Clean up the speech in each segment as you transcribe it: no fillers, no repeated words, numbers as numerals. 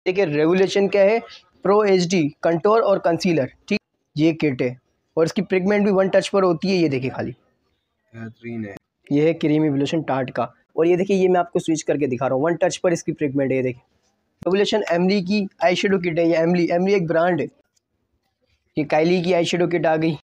देखिए रेवोल्यूशन क्या है, प्रो एचडी कंटोर और कंसीलर, ठीक। ये किट है और इसकी पिगमेंट भी वन टच पर होती है। ये देखिए खाली बेहतरीन है। ये है क्रीमी एवोल्यूशन टार्ट का। और ये देखिए, ये मैं आपको स्विच करके दिखा रहा हूँ, वन टच पर इसकी पिगमेंट है। ये देखिए रेवोल्यूशन एमली की आई शेडो किट है। ये एमली एक ब्रांड है। ये काइली की आई शेडो किट आ गई।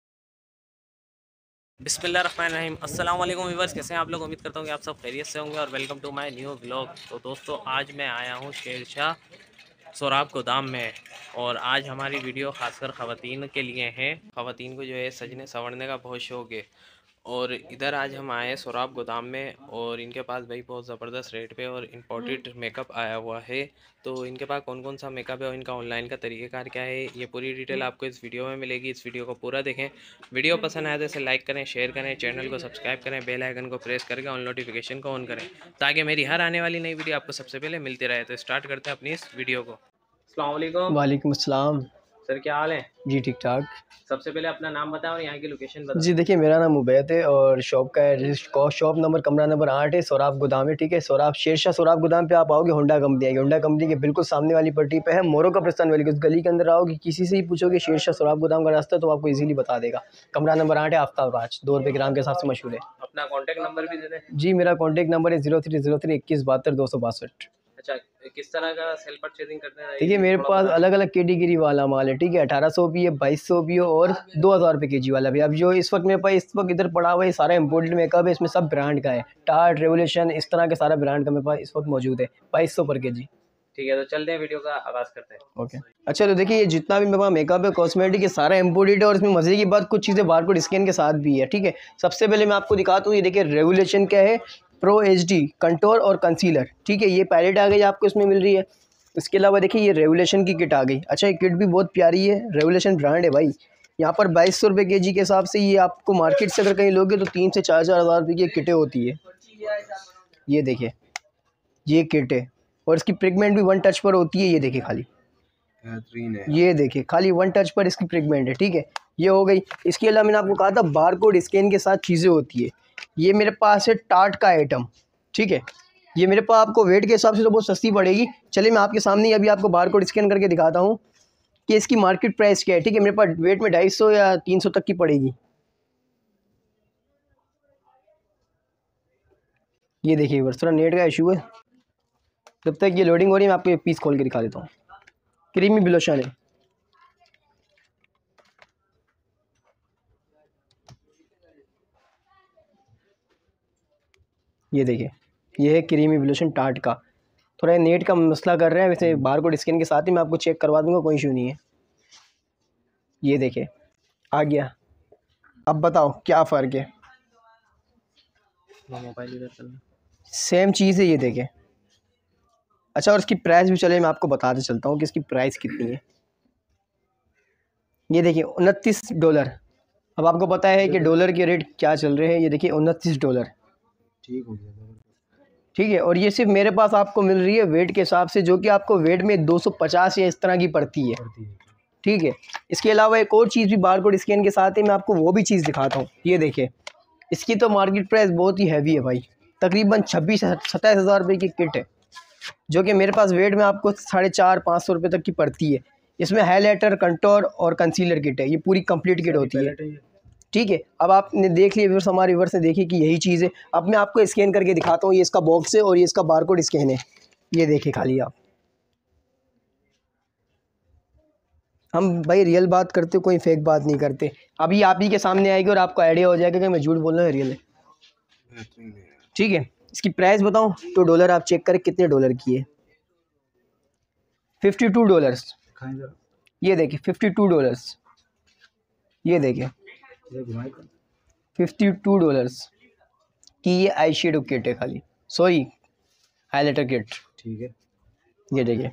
बिस्मिल्लाहिर्रहमानिर्रहीम। अस्सलाम वालेकुम व्यूअर्स, कैसे हैं आप लोग? उम्मीद करता हूँ कि आप सब खैरियत से होंगे और welcome to my new vlog. तो दोस्तों, आज मैं आया हूँ शेरशाह सोराब गोदाम में और आज हमारी वीडियो खासकर ख़वातीन के लिए है। ख़वातीन को जो है सजने संवरने का बहुत शौक़ है और इधर आज हम आए सोराब गोदाम में और इनके पास भाई बहुत ज़बरदस्त रेट पे और इम्पोर्टेड मेकअप आया हुआ है। तो इनके पास कौन कौन सा मेकअप है और इनका ऑनलाइन का तरीक़ेकार क्या है, ये पूरी डिटेल आपको इस वीडियो में मिलेगी। इस वीडियो को पूरा देखें। वीडियो पसंद आए तो इसे लाइक करें, शेयर करें, चैनल को सब्सक्राइब करें, बेल आइकन को प्रेस करके ऑल नोटिफिकेशन को ऑन करें ताकि मेरी हर आने वाली नई वीडियो आपको सबसे पहले मिलती रहे। तो स्टार्ट करते हैं अपनी इस वीडियो को। अस्सलाम वालेकुम। वालेकुम अस्सलाम। सर, क्या हाल है? जी ठीक ठाक। सबसे पहले अपना नाम बताएं और यहाँ की लोकेशन बताएं। जी देखिए, मेरा नाम उबैद है और शॉप का एड्रेस शॉप नंबर कमरा नंबर 8 है, सोराब गोदाम है, ठीक है। सोराब शेरशाह सोराब गोदाम पे आप आओगे, होंडा कंपनी आएगी। होंडा कंपनी के बिल्कुल सामने वाली पट्टी पे है, मोरो का प्रस्थान वाली। उस गली के अंदर आओगे, किसी से ही पूछोगे शेरशाह सोराब गोदाम का रास्ता, तो आपको इजीली बता देगा। कमरा नंबर 8 है, आफ्ताब राज, 2 रुपये ग्राम के हिसाब से मशहूर है। अपना कॉन्टैक्ट नंबर भी दे दें। जी मेरा कॉन्टैक्ट नंबर है 0303 21 72 262। अच्छा, किस तरह का सेल परचेजिंग करते हैं? देखिए मेरे पास अलग अलग कैटेगरी वाला माल है, ठीक है। 1800 भी है, 2200 भी है और 2000 रुपये के जी वाला भी। अब जो इस वक्त मेरे पास इस वक्त इधर पड़ा हुआ है, सारा इम्पोर्टेड मेकअप है, इसमें सब ब्रांड का है। टार्ट, रेवोल्यूशन, इस तरह के सारा ब्रांड का मेरे पास इस वक्त मौजूद है, 2200 पर के जी। ठीक है, तो चलते हैं, वीडियो का आगाज़ करते हैं। ओके। अच्छा, तो देखिए ये जितना भी मेरे पास मेकअप है, कॉस्मेटिक है, सारा इम्पोर्टेड है और इसमें मज़े की बात कुछ चीज़ें बारकोड स्कैन के साथ भी है, ठीक है। सबसे पहले मैं आपको दिखाता हूँ, ये देखिए रेवोल्यूशन क्या है, प्रो एचडी कंटोर और कंसीलर, ठीक है। ये पैलेट आ गई आपको इसमें मिल रही है। इसके अलावा देखिए ये रेवोल्यूशन की किट आ गई। अच्छा, ये किट भी बहुत प्यारी है, रेवोल्यूशन ब्रांड है भाई। यहाँ पर 2200 रुपये के जी के हिसाब से ये आपको मार्केट से अगर कहीं लोगे तो 3 से 4 हज़ार रुपये की किटें होती है। ये देखिए ये किट है और इसकी पिगमेंट भी वन टच पर होती है। ये देखिए खाली बेहतरीन है। ये देखिए खाली वन टच पर इसकी पिगमेंट है, ठीक है। ये हो गई। इसके अलावा मैंने आपको कहा था बारकोड स्कैन के साथ चीज़ें होती है। ये मेरे पास है टार्ट का आइटम, ठीक है। ये मेरे पास आपको वेट के हिसाब से तो बहुत सस्ती पड़ेगी। चलिए मैं आपके सामने अभी आपको बारकोड स्कैन करके दिखाता हूँ कि इसकी मार्केट प्राइस क्या है, ठीक है। मेरे पास वेट में 250 या 300 तक की पड़ेगी। ये देखिए बस थोड़ा नेट का इशू है, जब तक ये लोडिंग हो रही है मैं आपको ये पीस खोल के दिखा देता हूँ। क्रीमी ब्लोशन है। ये देखिए ये है क्रीमी ब्लोशन टार्ट का। थोड़ा नेट का मसला कर रहे हैं, वैसे बारकोड स्कैन के साथ ही मैं आपको चेक करवा दूंगा, कोई इशू नहीं है। ये देखिए आ गया। अब बताओ क्या फ़र्क है? मोबाइल इधर चलना। सेम चीज़ है, ये देखें। अच्छा, और इसकी प्राइस भी चले मैं आपको बताते चलता हूँ कि इसकी प्राइस कितनी है। ये देखिए $29। अब आपको पता है कि डॉलर के रेट क्या चल रहे हैं। ये देखिए $29, ठीक हो गया, ठीक है। और ये सिर्फ मेरे पास आपको मिल रही है वेट के हिसाब से, जो कि आपको वेट में 250 या इस तरह की पड़ती है, ठीक है। इसके अलावा एक और चीज़ भी बारकोड स्कैन के साथ है, मैं आपको वो भी चीज़ दिखाता हूँ। ये देखिए इसकी तो मार्केट प्राइस बहुत ही हैवी है भाई, तकरीबन 26-27 हज़ार रुपये की किट है, जो कि मेरे पास वेट में आपको 450-500 रुपये तक की पड़ती है। इसमें हाईलाइटर, कंटोर और कंसीलर किट है, ये पूरी कंप्लीट किट होती है, ठीक है। अब आपने देख लिया व्यूअर्स, हमारे व्यूअर्स ने देखी कि यही चीज़ है। अब मैं आपको स्कैन करके दिखाता हूँ। ये इसका बॉक्स है और ये इसका बारकोड स्कैन है। ये देखिए खाली आप, हम भाई रियल बात करते, कोई फेक बात नहीं करते। अभी आप ही के सामने आएगी और आपको आइडिया हो जाएगा कि मैं झूठ बोल रहा हूँ रियल है, ठीक है। इसकी प्राइस बताऊँ तो डॉलर आप चेक करें कितने डॉलर की है। $52। ये देखिए $52। ये देखिए $52 की ये आई शेडो किट है खाली, सॉरी हाईलाइटर किट, ठीक है। ये देखिए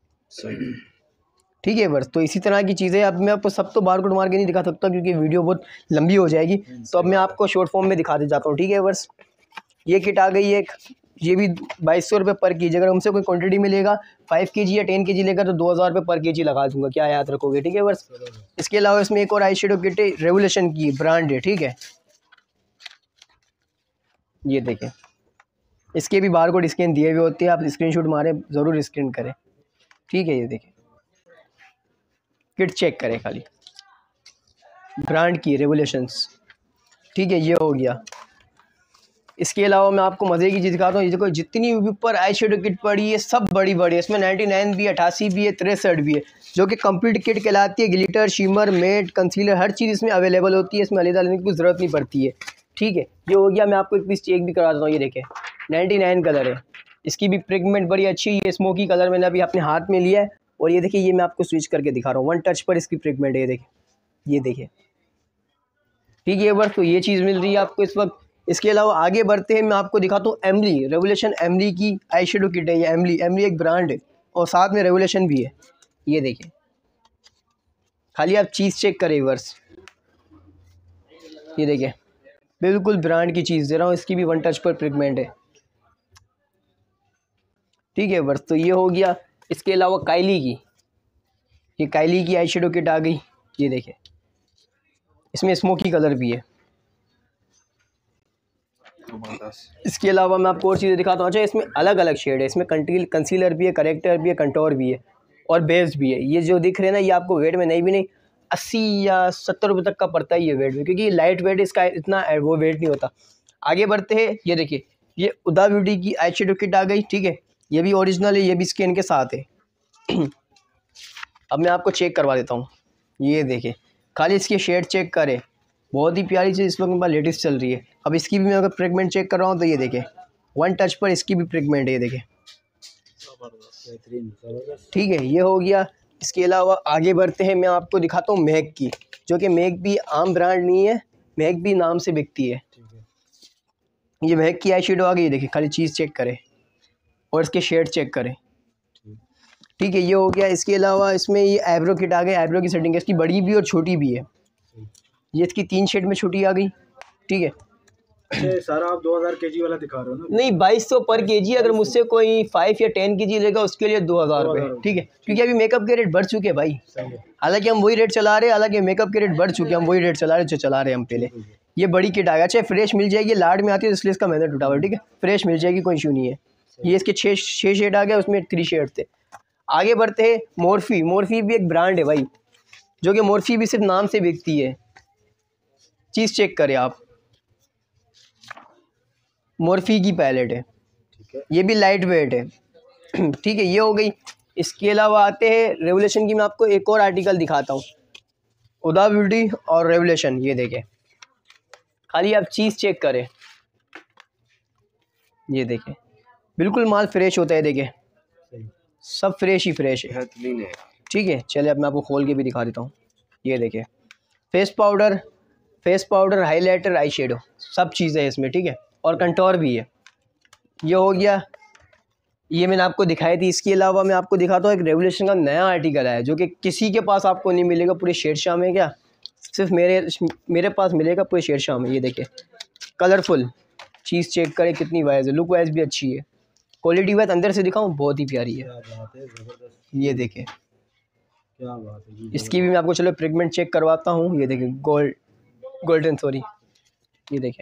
ठीक है बस। तो इसी तरह की चीज़ें, अब मैं आपको सब तो बारकोड मार के नहीं दिखा सकता क्योंकि वीडियो बहुत लंबी हो जाएगी, तो अब मैं आपको शॉर्ट फॉर्म में दिखाते जाता हूँ, ठीक है बस। ये किट आ गई एक, ये भी 2200 रुपये पर के जी। अगर हमसे कोई क्वांटिटी मिलेगा 5 kg या 10 kg लेगा तो 2000 रुपये पर के जी लगा दूंगा, क्या याद रखोगे, ठीक है बस। इसके अलावा इसमें एक और आई शेडो किट है, रेवोल्यूशन की ब्रांड है, ठीक है। ये देखें इसके भी बारकोड स्कैन दिए हुए होते हैं, आप स्क्रीनशॉट मारें, ज़रूर स्कैन करें। ठीक है। ये देखिए किट चेक करें खाली, ब्रांड की रेवोल्यूशंस। ठीक है, ये हो गया। इसके अलावा मैं आपको मज़े की चीज़ दिखाता हूँ। ये देखो जितनी भी ऊपर आई शेडो किट पड़ी है सब बड़ी बड़ी है। इसमें 99 भी है, 88 भी है, 63 भी है, जो कि कंप्लीट किट कहलाती है। ग्लिटर, शिमर, मेट, कंसीलर हर चीज़ इसमें अवेलेबल होती है। इसमें अलग लेने की ज़रूरत नहीं पड़ती है। ठीक है, ये हो गया। मैं आपको एक पीस चेक भी करा देता हूँ। ये देखें 99 कलर है, इसकी भी पिगमेंट बड़ी अच्छी है। ये स्मोकी कलर मैंने अभी अपने हाथ में लिया है। और ये देखिए, ये मैं आपको स्विच करके दिखा रहा हूँ, वन टच पर इसकी पिगमेंट है। ये देखिए ठीक है। बस तो ये चीज़ मिल रही है आपको इस वक्त। इसके अलावा आगे बढ़ते हैं, मैं आपको दिखाता हूँ एमली रेवोल्यूशन। एमली की आई शेडो किट है ये। एमली एक ब्रांड है और साथ में रेवोल्यूशन भी है। ये देखिए खाली आप चीज़ चेक करें वर्स। ये देखिए बिल्कुल ब्रांड की चीज़ दे रहा हूँ, इसकी भी वन टच पर पिगमेंट है। ठीक है वर्स, तो ये हो गया। इसके अलावा काइली की, ये काइली की आई शेडो किट आ गई। ये देखिए इसमें स्मोकी कलर भी है। इसके अलावा मैं आपको और चीज़ें दिखाता हूँ। अच्छा, इसमें अलग अलग शेड है। इसमें कंसीलर भी है, करेक्टर भी है, कंटोर भी है और बेस भी है। ये जो दिख रहे हैं ना, ये आपको वेट में नहीं 80 या 70 रुपये तक का पड़ता है ये वेट में, क्योंकि लाइट वेट इसका इतना वो वेट नहीं होता। आगे बढ़ते हैं। ये देखिए ये उदा ब्यूटी की आई शेडो किट आ गई। ठीक है, ये भी ओरिजिनल है, ये भी स्किन के साथ है। अब मैं आपको चेक करवा देता हूँ। ये देखिए खाली इसके शेड चेक करें, बहुत ही प्यारी चीज़ इस वक्त मेरे पास लेटेस्ट चल रही है। अब इसकी भी मैं अगर पिगमेंट चेक कर रहा हूँ तो ये देखें वन टच पर इसकी भी पिगमेंट है। ये देखें ठीक है, ये हो गया। इसके अलावा आगे बढ़ते हैं, मैं आपको दिखाता हूँ मैक की, जो कि मैक भी आम ब्रांड नहीं है, मैक भी नाम से बिकती है। ये मैक की आई शेडो आ गई। ये देखिए खाली चीज़ चेक करें और इसके शेड चेक करें। ठीक है, ये हो गया। इसके अलावा इसमें ये आईब्रो किट आ गई। आईब्रो की सेटिंग है, इसकी बड़ी भी और छोटी भी है। ये इसकी 3 शेड में छोटी आ गई। ठीक है, ये सारा आप 2000 केजी वाला दिखा रहे हो ना? नहीं 2200 पर केजी। अगर मुझसे कोई 5 या 10 केजी लेगा उसके लिए 2000 रुपये। ठीक है, क्योंकि अभी मेकअप के रेट बढ़ चुके हैं भाई। हालांकि हम वही रेट चला रहे हैं, हालांकि मेकअप के रेट बढ़ चुके हैं, हम वही रेट चला रहे जो चला रहे हैं हम पहले। ये बड़ी किट आ गया। अच्छा फ्रेश मिल जाएगी, लाड में आती है इसलिए इसका मेहनत उठा हुआ। ठीक है, फ्रेश मिल जाएगी, कोई इशू नहीं है। ये इसके 6 शेड आ गया, उसमें 3 शेड थे। आगे बढ़ते हैं। मोर्फी, मोर्फी भी एक ब्रांड है भाई, जो कि मोर्फी भी सिर्फ नाम से बिकती है। चीज़ चेक करें आप, मोर्फी की पैलेट है। ये भी लाइट वेट है। ठीक है, ये हो गई। इसके अलावा आते हैं रेवोल्यूशन की। मैं आपको एक और आर्टिकल दिखाता हूँ, उदा ब्यूटी और रेवोल्यूशन। ये देखें खाली आप चीज़ चेक करें। ये देखें बिल्कुल माल फ्रेश होता है। देखें सब फ्रेश ही फ्रेश है। ठीक है, चलिए अब मैं आपको खोल के भी दिखा देता हूँ। ये देखें face powder, highlighter, eye shadow सब चीज़ें है इसमें। ठीक है, और कंटोर भी है। ये हो गया, ये मैंने आपको दिखाई थी। इसके अलावा मैं आपको दिखाता हूँ एक रेवोल्यूशन का नया आर्टिकल है, जो कि किसी के पास आपको नहीं मिलेगा पूरे शेरशाह में। क्या सिर्फ मेरे पास मिलेगा पूरे शेरशाह में। ये देखें कलरफुल चीज़ चेक करें, कितनी वाइज है, लुक वाइज भी अच्छी है, क्वालिटी वाइज अंदर से दिखाऊँ बहुत ही प्यारी है। ये देखें क्या बात है। इसकी भी मैं आपको चलो पिगमेंट चेक करवाता हूँ। ये देखें गोल्डन सॉरी, ये देखें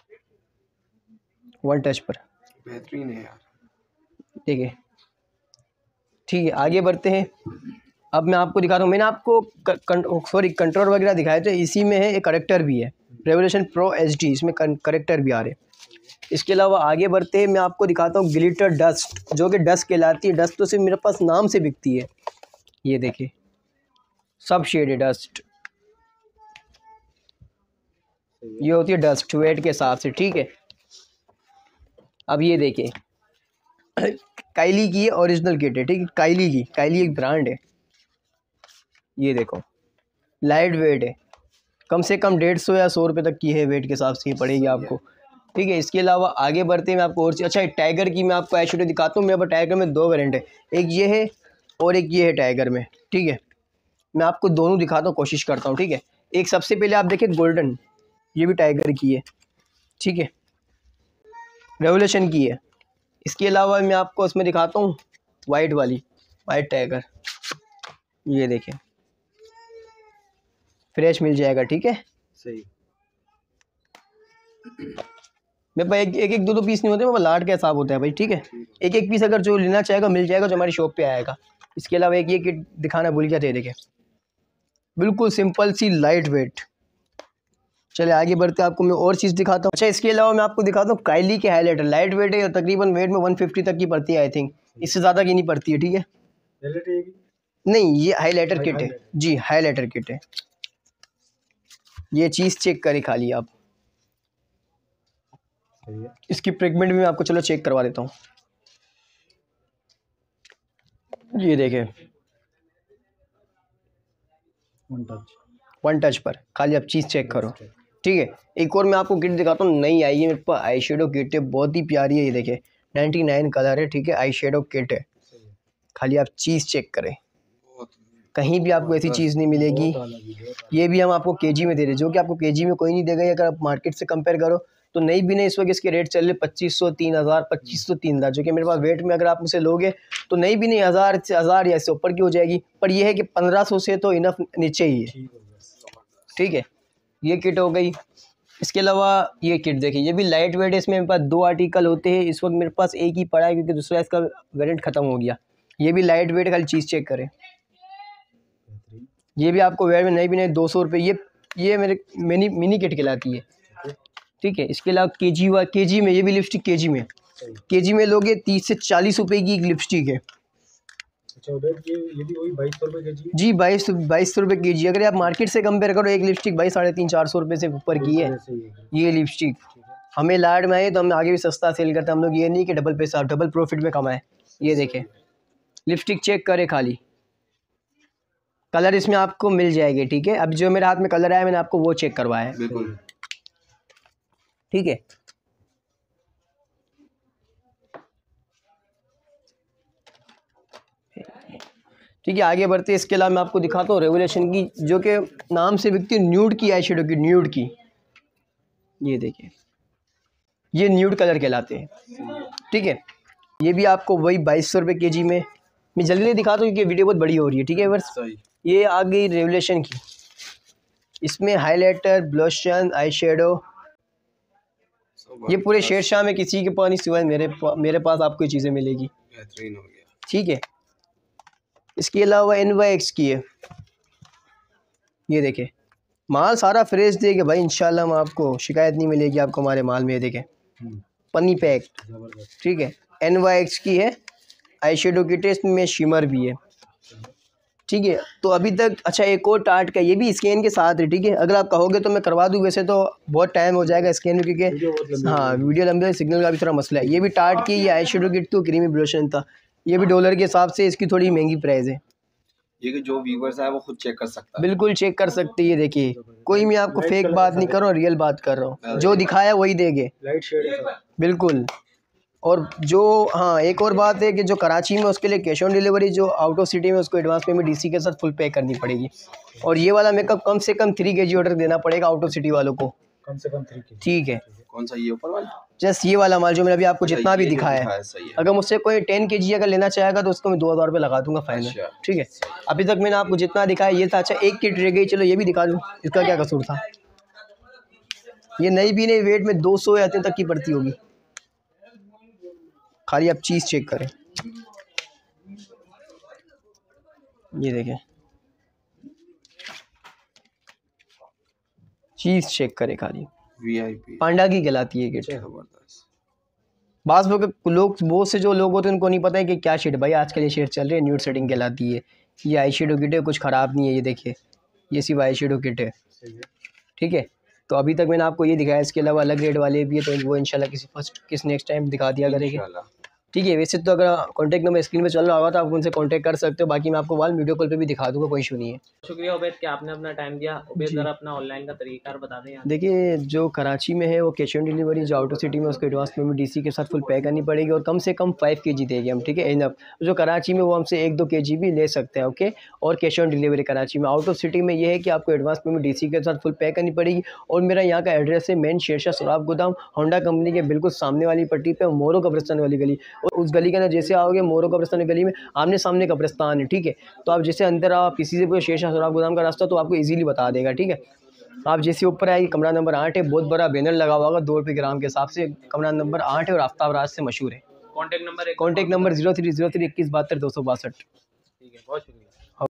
वन टच पर बेहतरीन है यार। देखिए ठीक है, आगे बढ़ते हैं। अब मैं आपको दिखाता हूँ। मैंने आपको कंट्रोल वगैरह दिखाए थे, इसी में है एक करेक्टर भी है, रेवोल्यूशन प्रो HD, इसमें करेक्टर भी आ रहे हैं। इसके अलावा आगे बढ़ते हैं, मैं आपको दिखाता हूँ ग्लिटर डस्ट, जो कि डस्ट कहलाती है। डस्ट तो सिर्फ मेरे पास नाम से बिकती है। ये देखिए सब शेड है डस्ट, ये होती है डस्ट वेट के हिसाब से। ठीक है, अब ये देखिए काइली की ओरिजिनल किट है। ठीक है, काइली एक ब्रांड है। ये देखो लाइट वेट है, कम से कम 150 या 100 रुपये तक की है, वेट के हिसाब से ही पड़ेगी आपको। ठीक है, इसके अलावा आगे बढ़ते हैं, मैं आपको और चीज़। अच्छा टाइगर की मैं आपको आई शेडो दिखाता हूँ। मेरे पास टाइगर में 2 वेरिएंट है, एक ये है और एक ये है टाइगर में। ठीक है, मैं आपको दोनों दिखाता हूँ, कोशिश करता हूँ। ठीक है, एक सबसे पहले आप देखिए गोल्डन, ये भी टाइगर की है। ठीक है, रेवोल्यूशन की है। इसके अलावा मैं आपको उसमें दिखाता हूँ वाइट वाली, वाइट टाइगर। ये देखें फ्रेश मिल जाएगा। ठीक है, सही। मेरे पास एक 2 पीस नहीं होते, मेरे पास लाट का हिसाब होता है भाई। ठीक है, एक पीस अगर जो लेना चाहेगा मिल जाएगा, जो हमारी शॉप पे आएगा। इसके अलावा एक ये किट दिखाना भूल गया था, देखे बिल्कुल सिंपल सी लाइट वेट। चले आगे बढ़ते आपको मैं और चीज़ दिखाता हूँ। अच्छा इसके अलावा मैं आपको दिखाता हूँ काइली के हाईलाइटर, लाइट वेट है और तकरीबन वेट में 150 तक की पड़ती है आई थिंक, इससे ज़्यादा की नहीं पड़ती है, ठीक है। नहीं ये हाईलाइटर किट है जी, हाईलाइटर किट है। ये चीज़ चेक करें खाली आप, इसकी पिगमेंट भी मैं आपको चलो चेक करवा देता हूँ। ये देखें वन टच पर, खाली आप चीज़ चेक करो, ठीक है। एक और मैं आपको किट दिखाता हूँ, नई आई है मेरे पास आई शेडो किट है, बहुत ही प्यारी है। ये देखें 99 कलर है, ठीक है, आई शेडो किट है। खाली आप चीज़ चेक करें, कहीं भी आपको ऐसी चीज़ नहीं मिलेगी। ये भी हम आपको केजी में दे रहे हैं, जो कि आपको केजी में कोई नहीं देगा। अगर आप मार्केट से कंपेयर करो तो नई भी नहीं, इस वक्त इसके रेट चल रहे 2500 3000 2500 3000, जो कि मेरे पास वेट में अगर आप मुझसे लोगे तो नई भी नहीं 1000 या इससे ऊपर की हो जाएगी। पर यह है कि 1500 से तो इनफ नीचे ही है, ठीक है। ये किट हो गई। इसके अलावा ये किट देखिए, ये भी लाइट वेट है, इसमें मेरे पास 2 आर्टिकल होते हैं। इस वक्त मेरे पास एक ही पड़ा है क्योंकि दूसरा इसका वेरिएंट ख़त्म हो गया। ये भी लाइट वेट, खाली चीज़ चेक करें। ये भी आपको वेट में नहीं भी नहीं 200 रुपये। ये मेरे मिनी किट कहलाती है, ठीक है। इसके अलावा केजी में ये भी लिपस्टिक केजी में लोगे 30 से 40 रुपये की एक लिपस्टिक है। अच्छा ये भी वही 2200 रुपये केजी जी, 2200 रुपये केजी। अगर आप मार्केट से कंपेयर करो, एक लिपस्टिक 350-400 रुपये से ऊपर की है ये लिपस्टिक। हमें लाड में आए तो हम आगे भी सस्ता सेल करते हैं, हम लोग ये नहीं कि डबल पैसा डबल प्रॉफिट में कमाए। ये देखें लिपस्टिक चेक करें खाली, कलर इसमें आपको मिल जाएंगे, ठीक है। अब जो मेरे हाथ में कलर आया मैंने आपको वो चेक करवाया है, बिल्कुल, ठीक है। ठीक है आगे बढ़ते हैं। इसके अलावा मैं आपको दिखाता हूँ रेवोल्यूशन की, जो कि नाम से बिकती है न्यूड की आई शेडो की, न्यूड की। ये देखिए ये न्यूड कलर कहलाते हैं, ठीक है। ये भी आपको वही 2200 रुपये केजी में। मैं जल्दी दिखाता हूँ क्योंकि वीडियो बहुत बड़ी हो रही है, ठीक है बस। ये आ गई रेवोल्यूशन की, इसमें हाईलाइटर, ब्लशन, आई शेडो, ये पूरे शेरशाह में किसी के पास नहीं सिवाय मेरे पास आपको ये चीज़ें मिलेगी, बेहतरीन हो गया, ठीक है। इसके अलावा NYX की है, ये देखें माल सारा फ्रेश देगा भाई, इंशाल्लाह हम आपको शिकायत नहीं मिलेगी आपको हमारे माल में। ये देखें पन्नी पैक, ठीक है। NYX की है, आई शेडो की टेस्ट में शिमर भी है, ठीक है। तो अभी तक अच्छा एक और टार्ट का, ये भी स्कैन के साथ है, ठीक है। अगर आप कहोगे तो मैं करवा दूँ, वैसे तो बहुत टाइम हो जाएगा स्कैन में क्योंकि हाँ वीडियो लंबे, सिग्नल का भी थोड़ा मसला है। ये भी टार्ट की, ये आई शेडो किट तो क्रीमी ब्लशन था। ये भी डॉलर के हिसाब से इसकी थोड़ी महंगी प्राइस है। ये कि जो व्यूअर्स है वो खुद चेक कर सकता है, बिल्कुल चेक कर सकते हैं। ये देखिए कोई मैं आपको फेक बात नहीं कर रहा हूँ, रियल बात कर रहा हूँ, जो दिखाया वही देंगे, लाइट शेड है बिल्कुल। और जो हाँ एक और बात है कि जो कराची में उसके लिए कैश ऑन डिलीवरी, जो आउट ऑफ सिटी में उसको एडवांस पेमेंट DC के साथ फुल पे करनी पड़ेगी। और ये वाला मेकअप कम से कम 3 kg ऑर्डर देना पड़ेगा आउट ऑफ सिटी वालों को, कम से कम 3 kg, ठीक है। कौन सा, ये ऊपर वाला? जस्ट ये वाला माल जो मैंने अभी आपको जितना भी दिखाया है, अगर मुझसे कोई 10 kg अगर लेना चाहेगा तो उसको मैं 2000 रुपये लगा दूंगा फाइनल, ठीक है। अभी तक मैंने आपको जितना दिखाया ये था। अच्छा एक किट रह गई, चलो ये भी दिखा दूँ, इसका क्या कसूर था। ये नई भी नहीं, वेट में 200 या इतने तक की पड़ती होगी, खाली आप चीज़ चेक करें। ये देखें चीज़ चेक करें खाली, VIP पांडा की कहलाती है किट। जबरदस्त। बास लोग बहुत से जो लोग होते हैं उनको नहीं पता है कि क्या शेड, भाई आजकल ये शेड चल रही है, न्यूड सेटिंग कहलाती है। ये आई शेडो किट है, कुछ ख़राब नहीं है। ये देखिए ये सिर्फ आई शेडो किट है, ठीक है। तो अभी तक मैंने आपको ये दिखाया, इसके अलावा अलग रेट वाले भी है, तो वो इंशाल्लाह किसी नेक्स्ट टाइम दिखा दिया करेंगे, ठीक है। वैसे तो अगर कॉन्टैक्ट नंबर स्क्रीन पे चल रहा होगा तो आप उनसे कॉन्टैक्ट कर सकते हो, बाकी मैं आपको वाल वीडियो कॉल पे भी दिखा दूंगा, कोई इशू नहीं है। शुक्रिया उबैद कि आपने अपना टाइम दिया। उबैद जरा अपना ऑनलाइन का तरीका बता दें यहाँ। देखिए जो कराची में है वो कैश ऑन डिलीवरी, जो आउट ऑफ सिटी में उसको एडवांस पेमेंट DC के साथ फुल पे करनी पड़ेगी और कम से कम 5 kg देंगे हम, ठीक है। इनफ जो कराची में वो हमसे 1-2 kg भी ले सकते हैं, ओके। और कैश ऑन डिलीवरी कराची में, आउट ऑफ सिटी में ये है कि आपको एडवांस पेमेंट DC के साथ फुल पे करनी पड़ेगी। और मेरा यहाँ का एड्रेस है मेन शेरशाह सोराब गोदाम, होंडा कंपनी के बिल्कुल सामने वाली पट्टी पे, मोरो कब्रिस्तान वाली गली। और उस गली के अंदर जैसे आओगे मोरो कब्रिस्तान गली में आमने सामने कब्रिस्तान है, ठीक है। तो आप जैसे अंदर आप किसी से पूछे शेरशाह सोराब गोदाम का रास्ता तो आपको इजीली बता देगा, ठीक है। आप जैसे ऊपर आएगी कमरा नंबर 8 है, बहुत बड़ा बैनर लगा हुआ होगा 2 रुपये ग्राम के हिसाब से, कमरा नंबर 8 है और आफ्ताब राज से मशहूर है। Contact number 03032172 262। ठीक है, बहुत शुक्रिया।